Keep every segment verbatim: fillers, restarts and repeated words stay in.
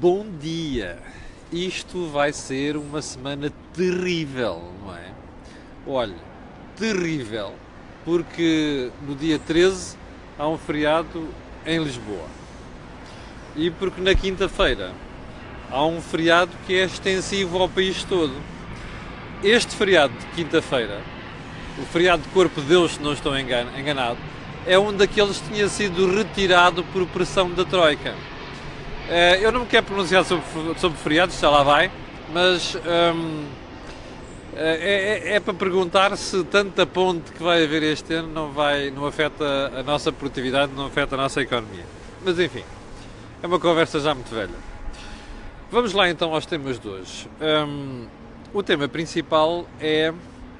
Bom dia! Isto vai ser uma semana terrível, não é? Olha, terrível, porque no dia treze há um feriado em Lisboa e porque na quinta-feira há um feriado que é extensivo ao país todo. Este feriado de quinta-feira, o feriado de Corpo de Deus, se não estou enganado, é um daqueles que tinha sido retirado por pressão da Troika. Eu não me quero pronunciar sobre, sobre feriados, já lá vai, mas hum, é, é, é para perguntar se tanta ponte que vai haver este ano não, vai, não afeta a nossa produtividade, não afeta a nossa economia. Mas enfim, é uma conversa já muito velha. Vamos lá então aos temas de hoje. Hum, o tema principal é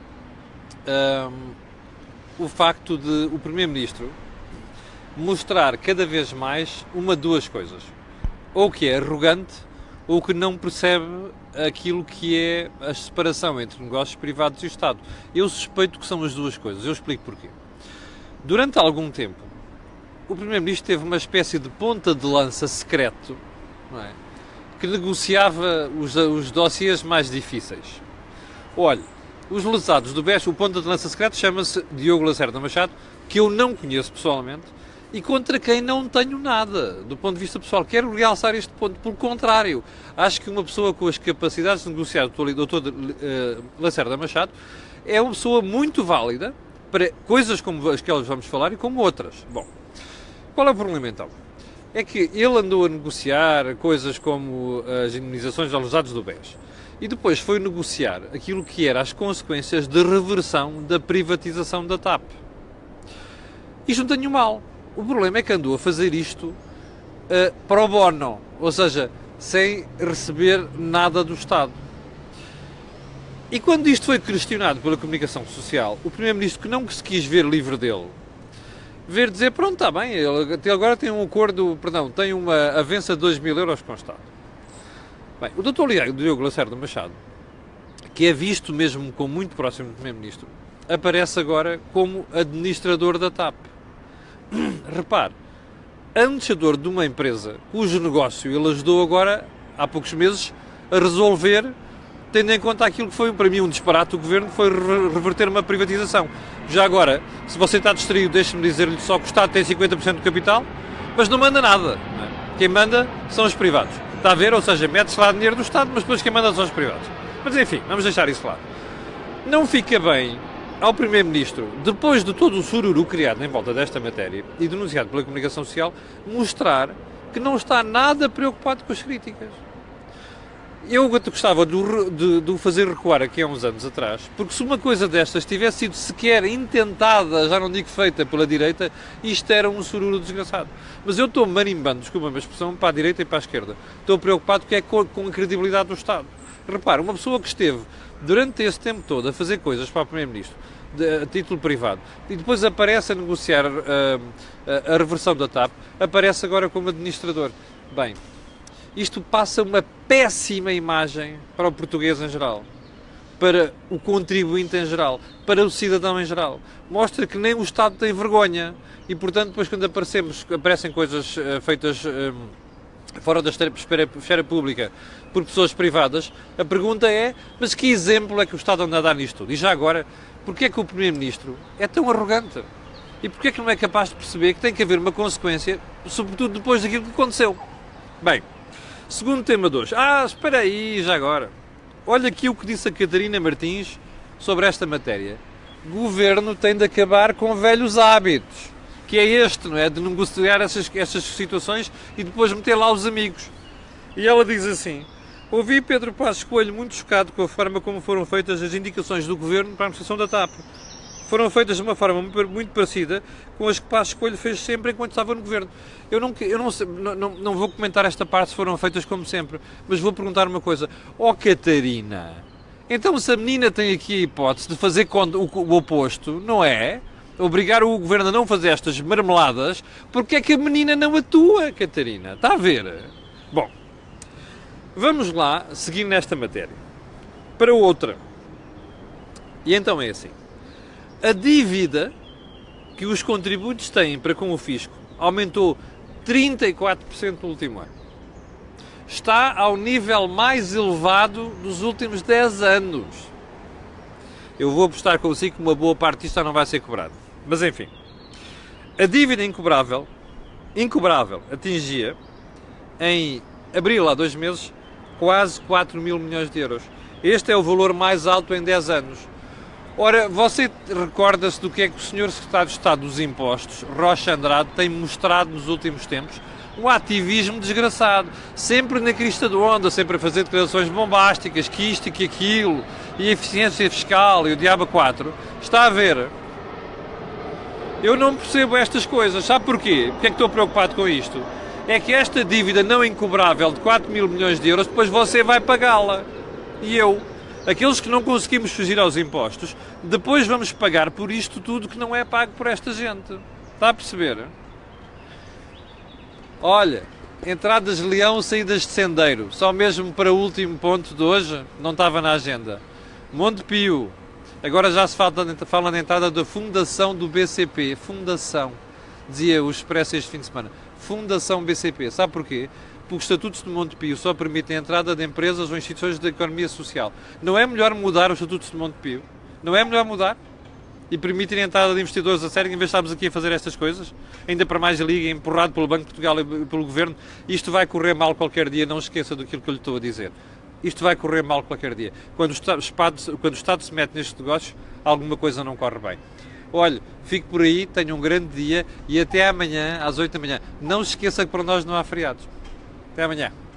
hum, o facto de o Primeiro-Ministro mostrar cada vez mais uma de duas coisas. Ou que é arrogante, ou que não percebe aquilo que é a separação entre negócios privados e o Estado. Eu suspeito que são as duas coisas. Eu explico porquê. Durante algum tempo, o Primeiro-Ministro teve uma espécie de ponta de lança secreto, não é? Que negociava os, os dossiês mais difíceis. Olha, os lesados do B E S, o ponta de lança secreto chama-se Diogo Lacerda Machado, que eu não conheço pessoalmente, e contra quem não tenho nada, do ponto de vista pessoal. Quero realçar este ponto. Pelo contrário, acho que uma pessoa com as capacidades de negociar, o doutor uh, Lacerda Machado, é uma pessoa muito válida para coisas como as que nós vamos falar e como outras. Bom, qual é o problema então? É que ele andou a negociar coisas como as indemnizações aos lesados do B E S. E depois foi negociar aquilo que era as consequências de reversão da privatização da TAP. Isto não tem nenhum mal. O problema é que andou a fazer isto uh, pro bono, ou seja, sem receber nada do Estado. E quando isto foi questionado pela comunicação social, o Primeiro-Ministro, que não se quis ver livre dele, ver dizer, pronto, está bem, ele até agora tem um acordo, perdão, tem uma avença de dois mil euros com o Estado. Bem, o doutor Diogo Lacerda Machado, que é visto mesmo como muito próximo do Primeiro-Ministro, aparece agora como administrador da TAP. Repare, administrador de uma empresa cujo negócio ele ajudou agora, há poucos meses, a resolver, tendo em conta aquilo que foi para mim um disparate do Governo, que foi reverter uma privatização. Já agora, se você está distraído, deixe-me dizer-lhe só que o Estado tem cinquenta por cento do capital, mas não manda nada. Não é? Quem manda são os privados. Está a ver? Ou seja, mete-se lá dinheiro do Estado, mas depois quem manda são os privados. Mas enfim, vamos deixar isso lá. Não fica bem ao Primeiro-Ministro, depois de todo o sururu criado em volta desta matéria e denunciado pela comunicação social, mostrar que não está nada preocupado com as críticas. Eu gostava de o fazer recuar aqui há uns anos atrás, porque se uma coisa destas tivesse sido sequer intentada, já não digo feita pela direita, isto era um sururu desgraçado. Mas eu estou marimbando, desculpa a expressão, para a direita e para a esquerda. Estou preocupado que é com a credibilidade do Estado. Repara, uma pessoa que esteve durante esse tempo todo a fazer coisas para o Primeiro-Ministro, a título privado, e depois aparece a negociar uh, a, a reversão da TAP, aparece agora como administrador. Bem, isto passa uma péssima imagem para o português em geral, para o contribuinte em geral, para o cidadão em geral. Mostra que nem o Estado tem vergonha e, portanto, depois quando aparecemos, aparecem coisas uh, feitas uh, fora da esfera pública por pessoas privadas, a pergunta é, mas que exemplo é que o Estado anda a dar nisto tudo? E já agora, porquê é que o Primeiro-Ministro é tão arrogante? E porquê é que não é capaz de perceber que tem que haver uma consequência, sobretudo depois daquilo que aconteceu? Bem, segundo tema de hoje. Ah, espera aí, já agora. Olha aqui o que disse a Catarina Martins sobre esta matéria. O Governo tem de acabar com velhos hábitos, que é este, não é? De negociar essas, essas situações e depois meter lá os amigos. E ela diz assim: ouvi Pedro Passos Coelho muito chocado com a forma como foram feitas as indicações do Governo para a administração da TAP. Foram feitas de uma forma muito parecida com as que Passos Coelho fez sempre enquanto estava no Governo. Eu, não, eu não, não, não vou comentar esta parte se foram feitas como sempre, mas vou perguntar uma coisa. Ó Catarina, então se a menina tem aqui a hipótese de fazer o, o oposto, não é? Obrigar o Governo a não fazer estas marmeladas, porque é que a menina não atua, Catarina? Está a ver? Bom, vamos lá seguir nesta matéria. Para outra. E então é assim. A dívida que os contribuintes têm para com o fisco aumentou trinta e quatro por cento no último ano. está ao nível mais elevado dos últimos dez anos. Eu vou apostar consigo que uma boa parte disto já não vai ser cobrada. Mas enfim, a dívida incobrável, incobrável, atingia em abril, há dois meses, quase quatro mil milhões de euros. Este é o valor mais alto em dez anos. Ora, você recorda-se do que é que o senhor Secretário de Estado dos Impostos, Rocha Andrade, tem mostrado nos últimos tempos? Um ativismo desgraçado, sempre na crista da onda, sempre a fazer declarações bombásticas, que isto e que aquilo, e a eficiência fiscal e o diabo quatro. Está a ver? Eu não percebo estas coisas. Sabe porquê? Porque é que estou preocupado com isto? É que esta dívida não incobrável de quatro mil milhões de euros, depois você vai pagá-la. E eu, aqueles que não conseguimos fugir aos impostos, depois vamos pagar por isto tudo que não é pago por esta gente. Está a perceber? Olha, entradas de Leão, saídas de Sendeiro. Só mesmo para o último ponto de hoje, não estava na agenda. Monte Pio. Agora já se fala, fala na entrada da fundação do B C P. Fundação. Dizia o Expresso este fim de semana. Fundação B C P. Sabe porquê? Porque os estatutos de Monte Pio só permitem a entrada de empresas ou instituições da economia social. Não é melhor mudar os estatutos de Monte Pio? Não é melhor mudar? E permitir a entrada de investidores a sério, em vez de estarmos aqui a fazer estas coisas? Ainda para mais a Liga, empurrado pelo Banco de Portugal e pelo Governo. Isto vai correr mal qualquer dia, não esqueça daquilo que eu lhe estou a dizer. Isto vai correr mal qualquer dia. Quando o Estado, quando o Estado se mete nestes negócios, alguma coisa não corre bem. Olhe, fique por aí, tenha um grande dia e até amanhã, às oito da manhã. Não se esqueça que para nós não há feriados. Até amanhã.